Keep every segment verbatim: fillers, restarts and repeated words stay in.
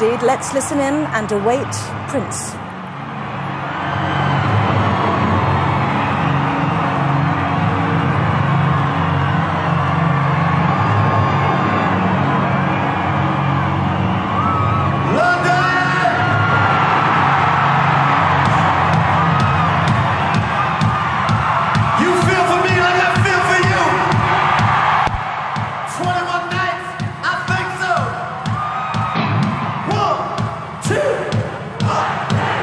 indeed. Let's listen in and await Prince. One, two, one.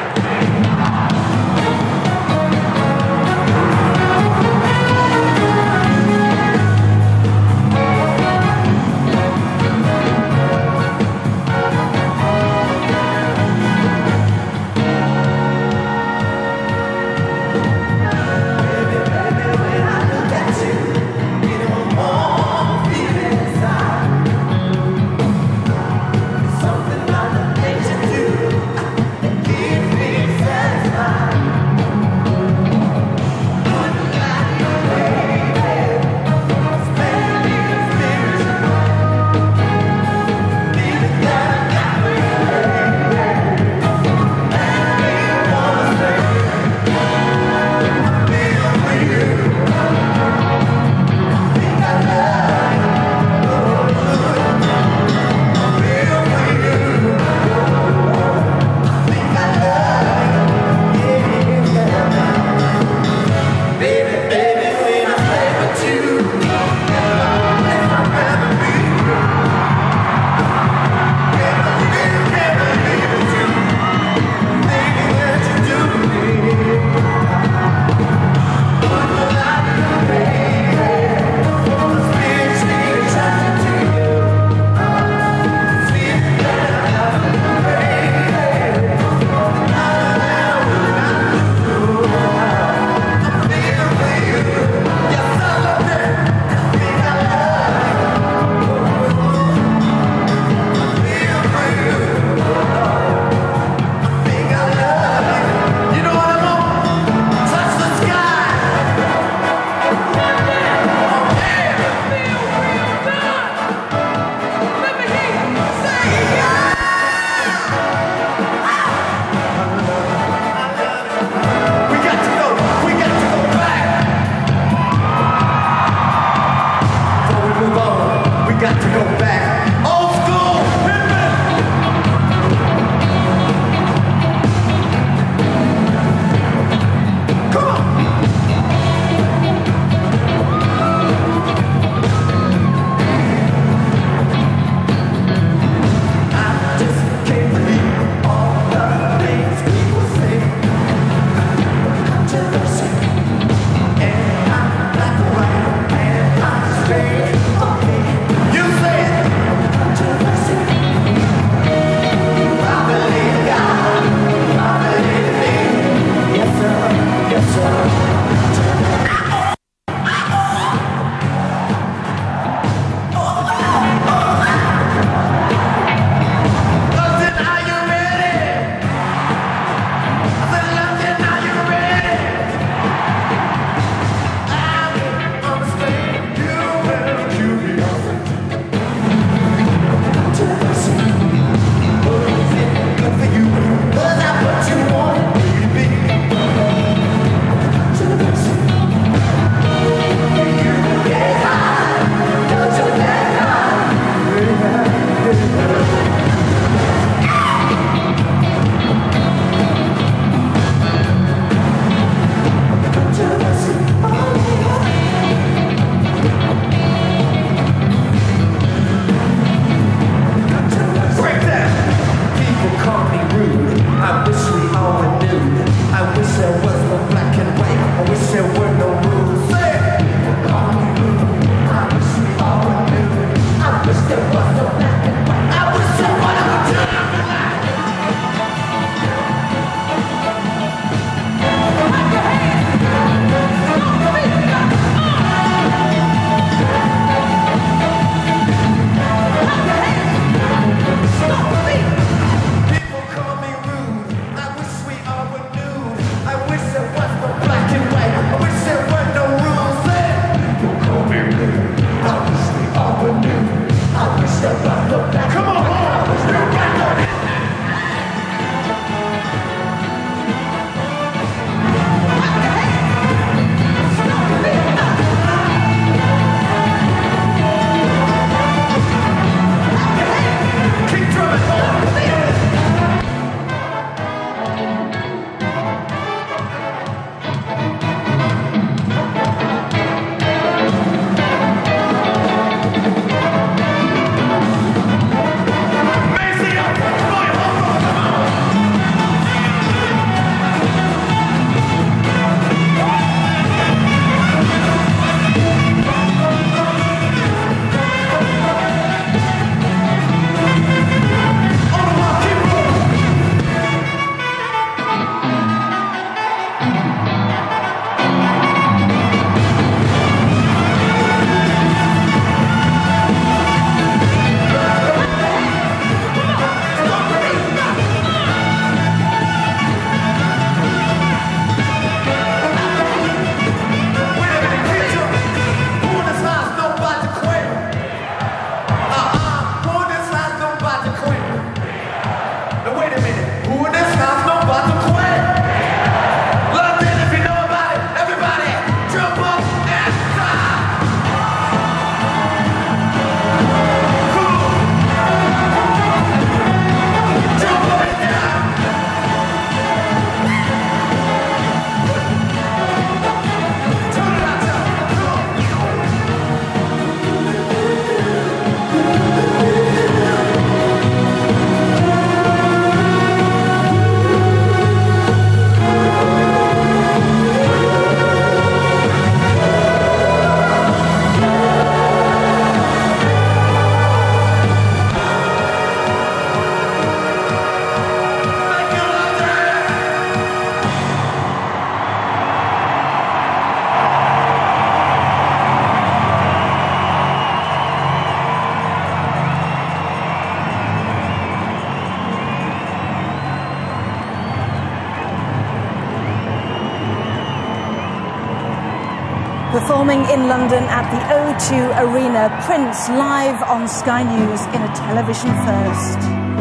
performing in London at the O two Arena. Prince live on Sky News in a television first.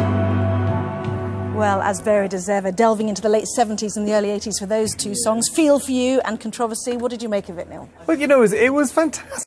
Well, as varied as ever, delving into the late seventies and the early eighties for those two songs. Feel for You and Controversy. What did you make of it, Neil? Well, you know, it was, it was fantastic.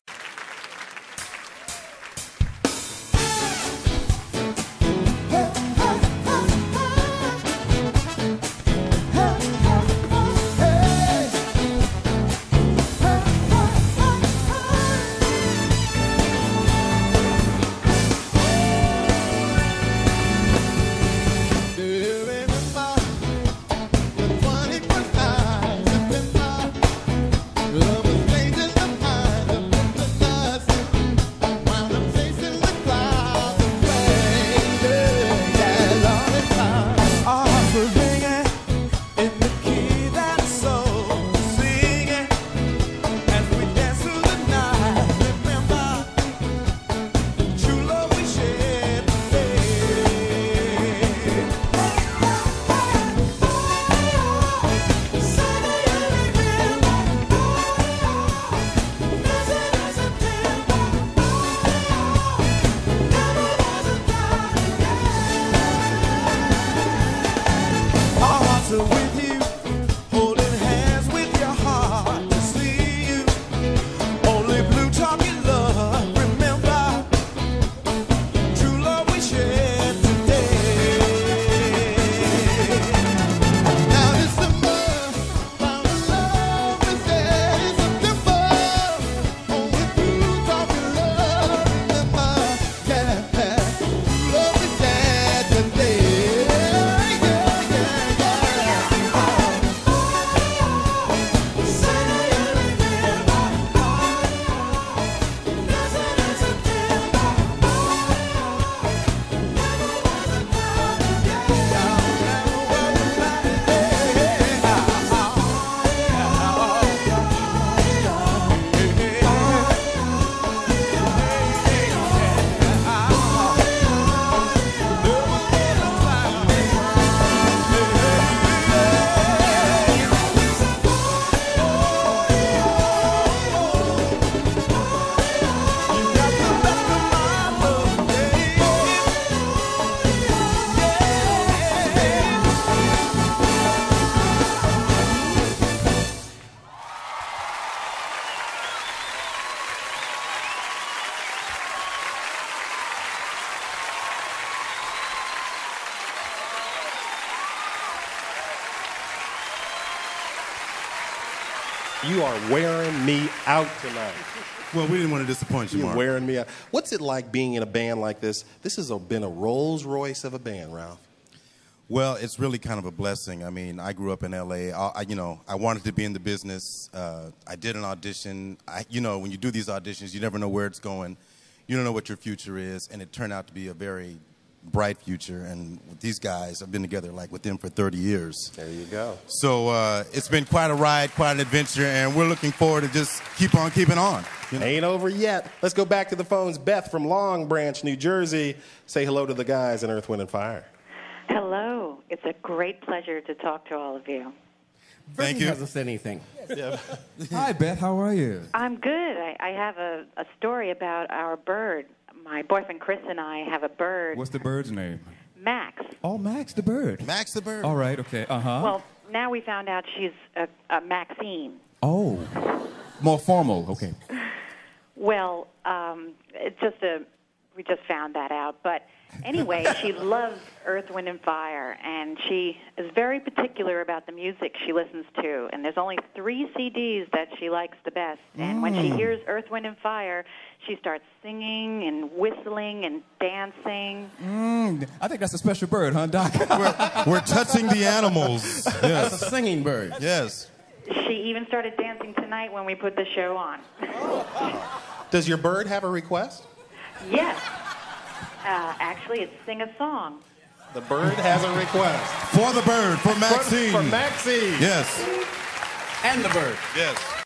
You are wearing me out tonight. Well, we didn't want to disappoint you, You're Mark. wearing me out. What's it like being in a band like this? This has been a Rolls Royce of a band, Ralph. Well, it's really kind of a blessing. I mean, I grew up in L A. I, I, you know, I wanted to be in the business. Uh, I did an audition. I, you know, when you do these auditions, you never know where it's going. You don't know what your future is, and it turned out to be a very bright future. And with these guys, I've been together like with them for thirty years. There you go. So uh, it's been quite a ride, quite an adventure, and we're looking forward to just keep on keeping on. You know? Ain't over yet. Let's go back to the phones. Beth from Long Branch, New Jersey. Say hello to the guys in Earth, Wind and Fire. Hello. It's a great pleasure to talk to all of you. Thank you. Hasn't said anything. Yeah. Hi, Beth. How are you? I'm good. I, I have a, a story about our bird. My boyfriend Chris and I have a bird. What's the bird's name? Max. Oh, Max the bird. Max the bird. All right. Okay. Uh huh. Well, now we found out she's a, a Maxine. Oh, more formal. Okay. Well, um, it's just a. We just found that out, but anyway, she loves Earth, Wind, and Fire, and she is very particular about the music she listens to. And there's only three C Ds that she likes the best. And mm. when she hears Earth, Wind, and Fire, she starts singing and whistling and dancing. Mm. I think that's a special bird, huh, Doc? we're, we're touching the animals. Yes. That's a singing bird. Yes. She even started dancing tonight when we put the show on. Does your bird have a request? Yes. Uh, actually, it's sing a song. The bird has a request. For the bird, for Maxine. For, for Maxine. Yes. And the bird. Yes.